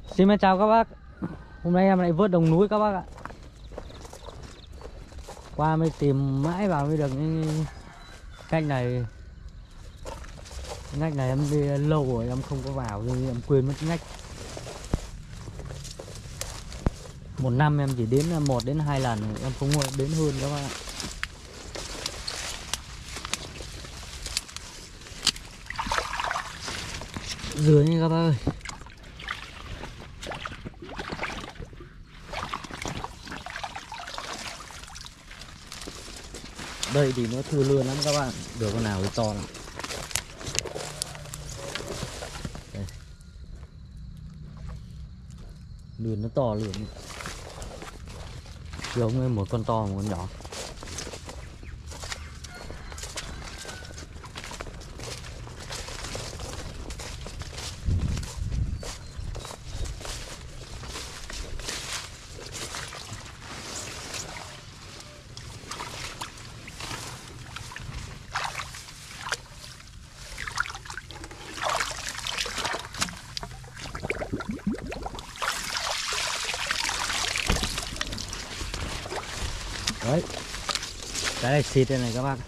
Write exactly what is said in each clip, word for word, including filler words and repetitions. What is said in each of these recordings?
Xin chào các bác. Hôm nay em lại vớt đồng núi các bác ạ. Qua mới tìm mãi vào mới được những cách này. Ngách này em đi lâu rồi em không có vào nên em quên mất ngách. Một năm em chỉ đến một đến hai lần, em không đến hơn các bác ạ. Dưới nha các bác ơi. Đây thì nó thưa lươn lắm các bạn, được con nào thì to lắm. Đây. Lươn nó to lươn. Giống như một con to một con nhỏ. Đấy, cái này xịt đây này các bác.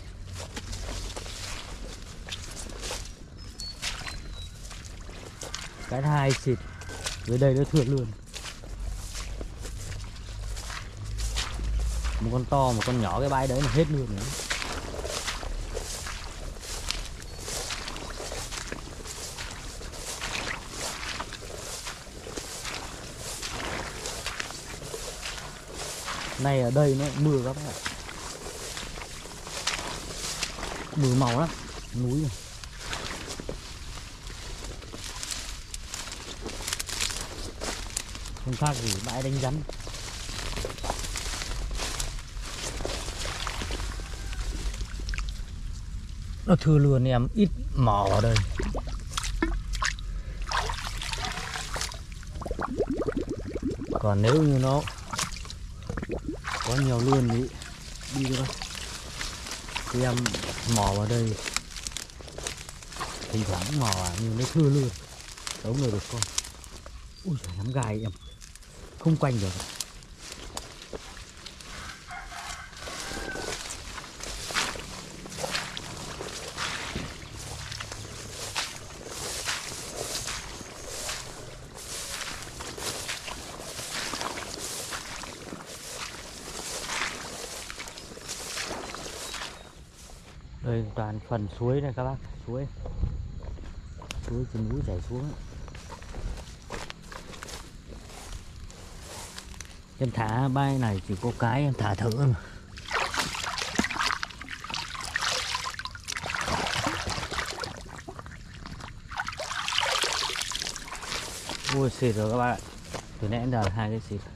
Cái hai xịt, dưới đây nó thượt luôn. Một con to, một con nhỏ, cái bãi đấy là hết luôn nữa. Này ở đây nó mưa các bạn ạ. Mưa màu lắm, núi này. Không khác gì bãi đánh rắn. Nó thưa luôn em, ít mỏ ở đây. Còn nếu như nó có nhiều luôn thì đi thôi. Thì em mò vào đây thỉnh thoảng mò vào nhưng nó thưa luôn. Đấu người được con. Ui trời, nắm gai em không quanh được. Đây toàn phần suối này các bác, suối suối trên núi chảy xuống. Em thả bay này chỉ có cái em thả thử mà. Ui xịt rồi các bạn, từ nãy đến giờ hai cái xịt.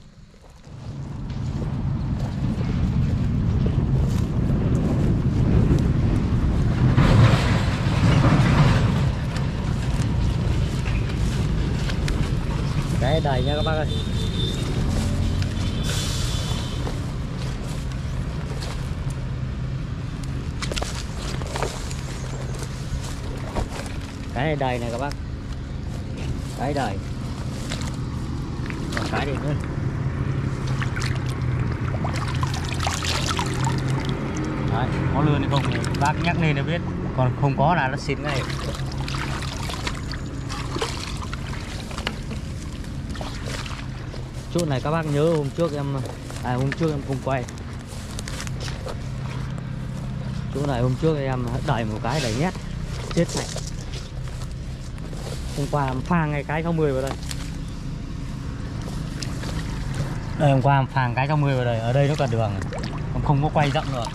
Cái đầy nha các bác ơi. Cái này đầy này các bác. Cái đầy. Còn cái này nữa. Đấy, có lươn hay không thì bác nhắc lên để biết. Còn không có là nó xịt ngay. Chỗ này các bác nhớ hôm trước em à hôm trước em không quay. Chỗ này hôm trước em đẩy một cái đẩy nhét chết sạch. Hôm qua em phang ngay cái sáu mươi vào đây. Đây hôm qua em phang cái sáu mươi vào đây, ở đây nó cả đường, không không có quay rộng rồi.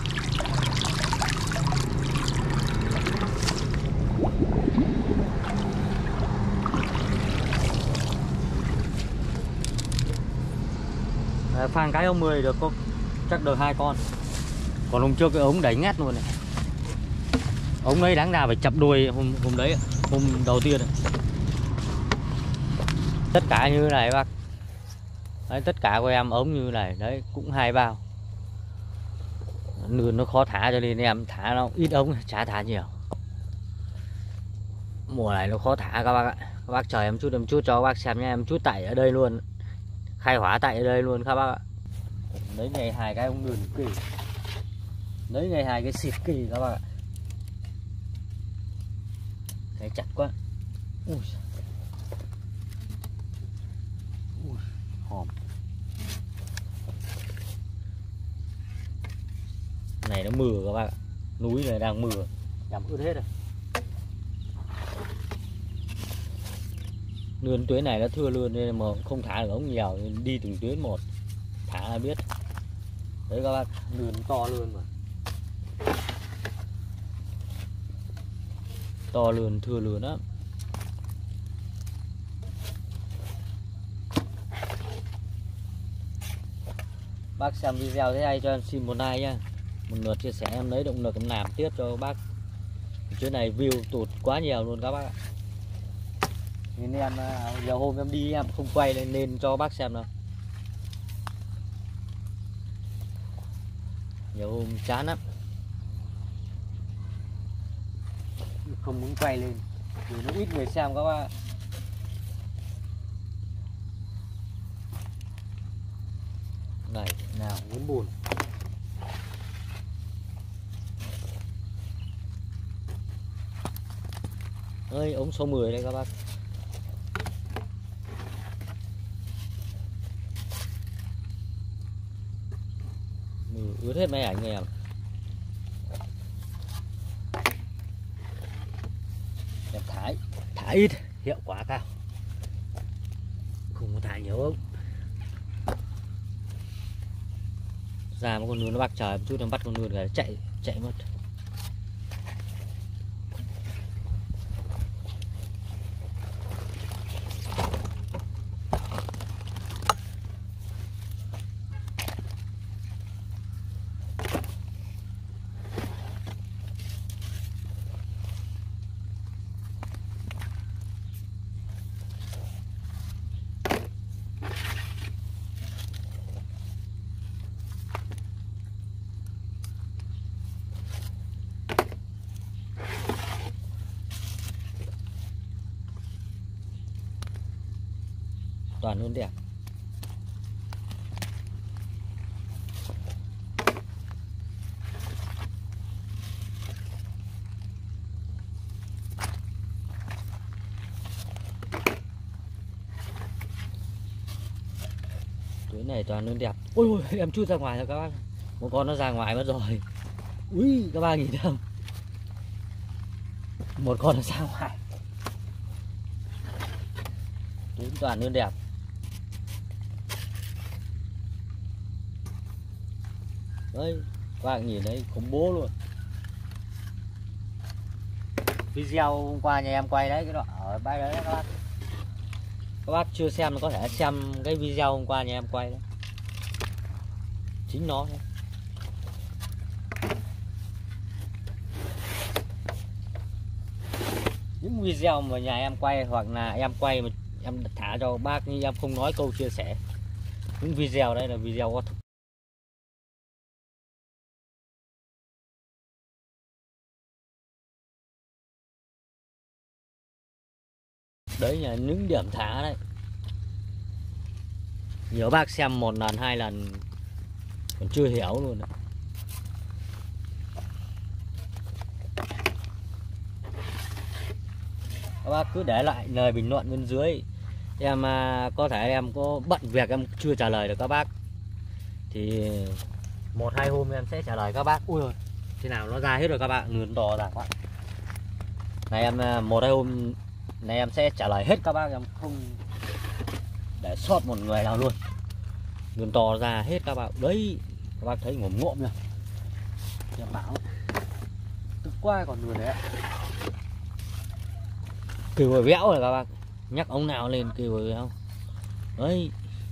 Phang cái ông mười được có chắc được hai con. Còn hôm trước cái ống đẩy ngét luôn này. Ống ấy đáng ra phải chập đuôi hôm hôm đấy, hôm đầu tiên này. Tất cả như này bác. Đấy, tất cả của em ống như này đấy cũng hai bao. Lươn nó khó thả cho nên em thả nó ít ống, chả thả nhiều. Mùa này nó khó thả các bác ạ. Các bác chờ em chút em chút cho các bác xem nha, em chút tại ở đây luôn, khai hỏa tại ở đây luôn các bác ạ. Lấy ngày hai cái ông lươn kỳ, lấy ngày hai cái xịt kỳ các bác ạ. Cái chặt quá. Ui. Ui, hòm. Này nó mưa các bác ạ. Núi này đang mưa, làm ướt hết rồi. Lươn tuyến này nó thưa lươn nên mà không thả được ống nhiều, nên đi từng tuyến một thả là biết. Đấy các bác, lươn to luôn mà. To lươn, thưa lươn á. Bác xem video thế hay cho em xin một like nhá, một lượt chia sẻ em lấy động lực em làm tiếp cho bác. Chỗ này view tụt quá nhiều luôn các bác ạ. Nên em nhiều hôm em đi em không quay lên nên cho bác xem đâu. Nhiều hôm chán lắm, không muốn quay lên vì nó ít người xem các bác. Này nào muốn buồn. Ơi ống số mười đây các bác. Mưa ướt hết máy ảnh em. Em thả thả ít hiệu quả cao, không có thả nhiều không. Ra một con lươn nó bắt trời một chút em bắt con lươn này chạy chạy mất. Toàn luôn đẹp. Túi này toàn luôn đẹp. Ôi ôi em chút ra ngoài rồi các bác. Một con nó ra ngoài mất rồi. Ui các bác nhìn thấy không? Một con nó ra ngoài. Túi toàn luôn đẹp. Đấy, các bạn nhìn đấy, khủng bố luôn. Video hôm qua nhà em quay đấy, cái đoạn ở bãi đấy các bác. Các bác chưa xem có thể xem cái video hôm qua nhà em quay đấy. Chính nó đấy. Những video mà nhà em quay hoặc là em quay mà em thả cho bác nhưng em không nói câu chia sẻ. Những video đây là video có thực. Đấy là những điểm thả đấy. Nhiều bác xem một lần hai lần còn chưa hiểu luôn đấy. Các bác cứ để lại lời bình luận bên dưới. Em có thể em có bận việc em chưa trả lời được các bác thì một hai hôm em sẽ trả lời các bác. Ui ơi, thế nào nó ra hết rồi các bạn, lươn to ra quá. Này em một hai hôm này em sẽ trả lời hết các bác, em không để sót một người nào luôn. Lươn to ra hết các bạn. Đấy, các bác thấy ngổm ngộm nhá. Em bảo tức quá còn lươn đấy ạ. Kêu hồi véo rồi các bác. Nhắc ông nào lên kêu hồi véo. Đấy.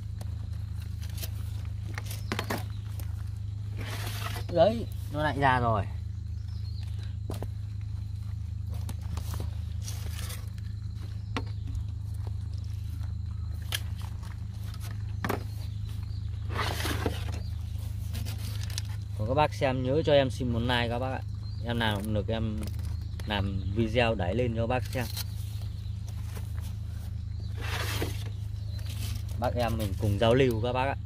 Đấy, nó lại ra rồi. Còn các bác xem nhớ cho em xin một like các bác ạ. Em nào cũng được em làm video đẩy lên cho bác xem. bác em mình cùng giao lưu các bác ạ.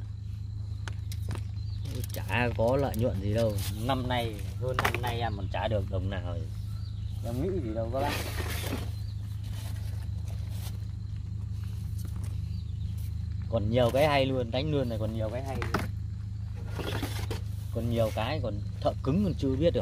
Chả có lợi nhuận gì đâu, năm nay hơn năm nay em còn chả được đồng nào, em nghĩ gì đâu các bác. Còn nhiều cái hay luôn, đánh luôn này còn nhiều cái hay luôn. Còn nhiều cái còn thợ cứng còn chưa biết được.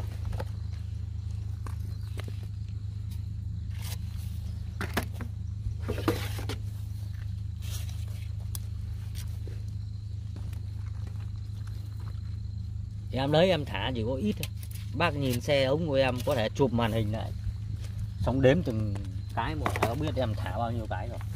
Em lấy em thả chỉ có ít thôi. Bác nhìn xe ống của em có thể chụp màn hình lại, xong đếm từng cái một là có biết em thả bao nhiêu cái rồi.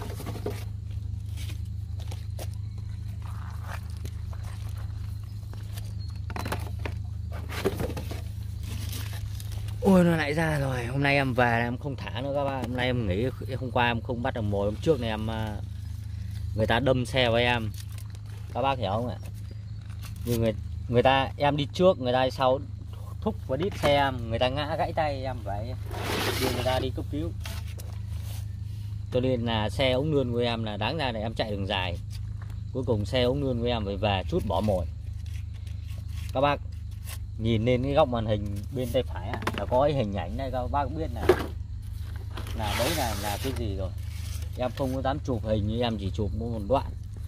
Ôi nó lại ra rồi. Hôm nay em về em không thả nữa các bác. Hôm nay em nghĩ hôm qua em không bắt được mồi, hôm trước này em người ta đâm xe với em, các bác hiểu không ạ? Như người người ta em đi trước, người ta đi sau thúc và đít xe em, người ta ngã gãy tay, em phải đưa người ta đi cấp cứu. Cho nên là xe ống lươn của em là đáng ra là em chạy đường dài, cuối cùng xe ống lươn của em phải về chút bỏ mồi. Các bác nhìn lên cái góc màn hình bên tay phải à, là có cái hình ảnh này, các bác biết là là đấy là là cái gì rồi. Em không có dám chụp hình, như em chỉ chụp một đoạn.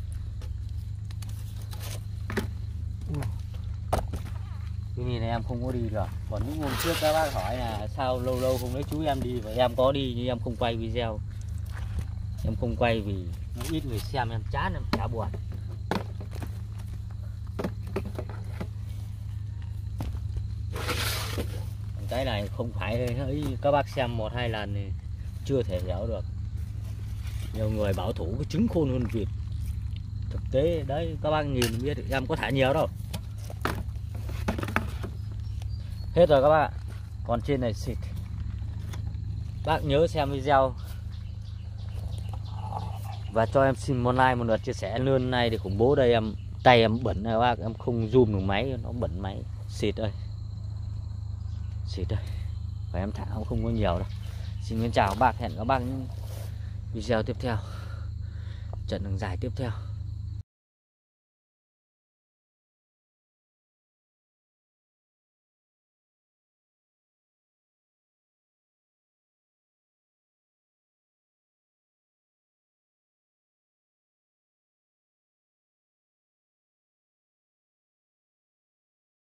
Cái này em không có đi được. Còn những hôm trước các bác hỏi là sao lâu lâu không lấy chú em đi, và em có đi nhưng em không quay video. Em không quay vì nó ít người xem, em chán, em chả buồn. Cái này không phải ấy, các bác xem một hai lần thì chưa thể hiểu được. Nhiều người bảo thủ cái trứng khôn hơn vịt. Thực tế đấy các bác nhìn biết em có thả nhiều đâu. Hết rồi các bạn. Còn trên này xịt. Bác nhớ xem video và cho em xin một like, một lượt chia sẻ luôn này để khủng bố đây. Em tay em bẩn này các bác, em không zoom được máy, nó bẩn máy. Xịt đây. Xịt đây. Và em thả cũng không có nhiều đâu. Xin chào các bác, hẹn các bác những video tiếp theo, trận đường dài tiếp theo.